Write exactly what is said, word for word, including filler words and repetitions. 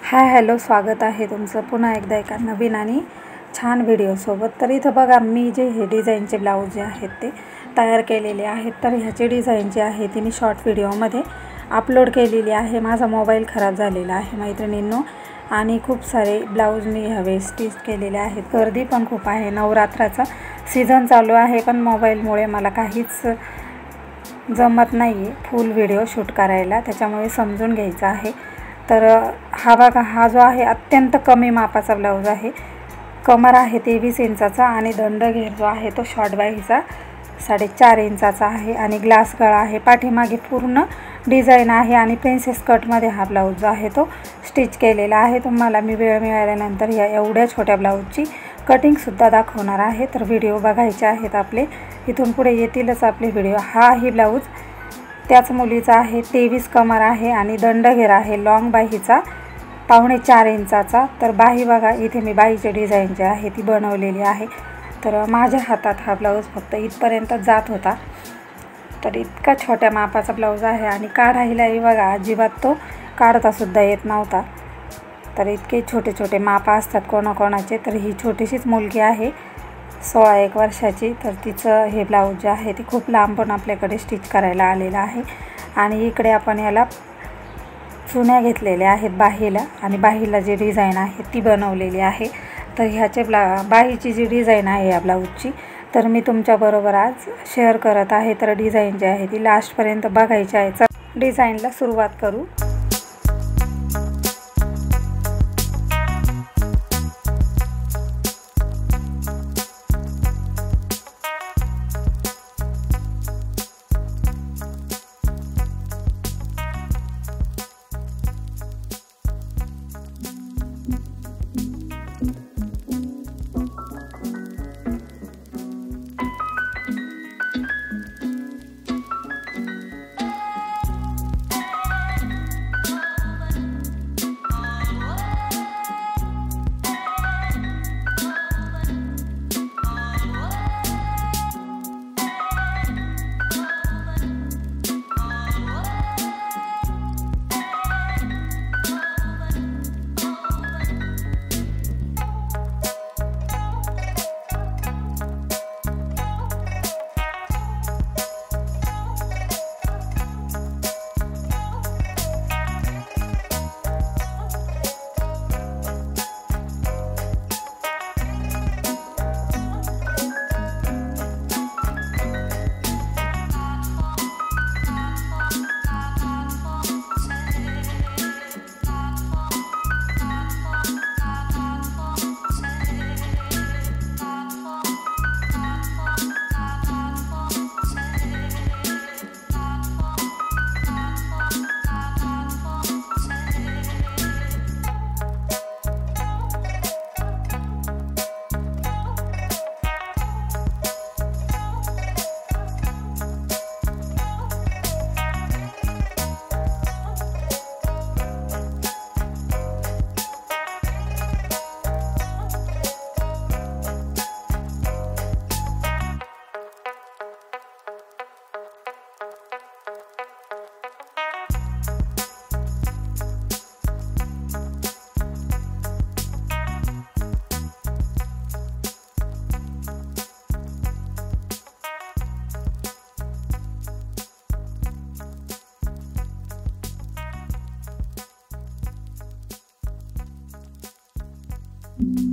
Hi hello, स्वागत आहे तुमचं पुन्हा एकदा एका नवीन आणि छान व्हिडिओसोबत। तर इथं बघा, मी जे हे डिझाईनचे ब्लाऊज जे आहेत ते तयार केलेले आहेत। तर ह्याची डिझाईन जी आहे ती मी शॉर्ट व्हिडिओमध्ये अपलोड केलेली आहे। माझा मोबाईल खराब झालेला आहे मैत्रिणींनो, आणि खूप सारे ब्लाऊज मी ह्यावेळेस स्टिच केलेले आहेत। गर्दी पण खूप आहे, नवरात्राचा सीझन चालू आहे, पण मोबाईलमुळे मला काहीच जमत नाही आहे फुल व्हिडिओ शूट करायला, त्याच्यामुळे समजून घ्यायचं आहे। तर हा बघा, हा जो आहे अत्यंत कमी मापाचा ब्लाऊज आहे। कमर आहे तेवीस इंचाचा आणि दंडघेर जो आहे तो शॉर्ट बाहीचा साडेचार इंचाचा आहे आणि ग्लास गळा आहे। पाठीमागे पूर्ण डिझाइन आहे आणि प्रिन्सेस कटमध्ये हा ब्लाऊज जो आहे तो स्टिच केलेला आहे। तुम्हाला मी वेळ मिळाल्यानंतर या एवढ्या छोट्या ब्लाऊजची कटिंग सुद्धा दाखवणार आहे। तर व्हिडिओ बघायचे आहेत आपले, इथून पुढे येतीलच आपले व्हिडिओ। हा ही ब्लाऊज त्याच मुलीचा आहे, तेवीस कमर आहे आणि दंडघेर आहे लॉंग बाहीचा पावणे चार इंचाचा। तर बाही बघा, इथे मी बाहीची डिझाईन जी आहे ती बनवलेली आहे। तर माझ्या हातात हा ब्लाऊज फक्त इथपर्यंत जात होता, तर इतका छोट्या मापाचा ब्लाऊज आहे आणि काढायलाही बघा अजिबात तो काढता सुद्धा येत नव्हता। तर इतके छोटे छोटे माप असतात कोणाकोणाचे। तर ही छोटीशीच मुलगी आहे सोळा एक वर्षाची, तर तिचं हे ब्लाऊज जे आहे ते खूप लांबून आपल्याकडे स्टिच करायला आलेलं आहे। आणि इकडे आपण याला चुन्या घेतलेल्या आहेत बाहीला, आणि बाहीला जी डिझाईन आहे ती बनवलेली आहे। तर ह्याचे ब्ला बाहीची जी डिझाईन आहे या ब्लाऊजची तर मी तुमच्याबरोबर आज शेअर करत आहे। तर डिझाईन जी आहे ती लास्टपर्यंत बघायची आहे। चला डिझाईनला सुरुवात करू। Mm-hmm.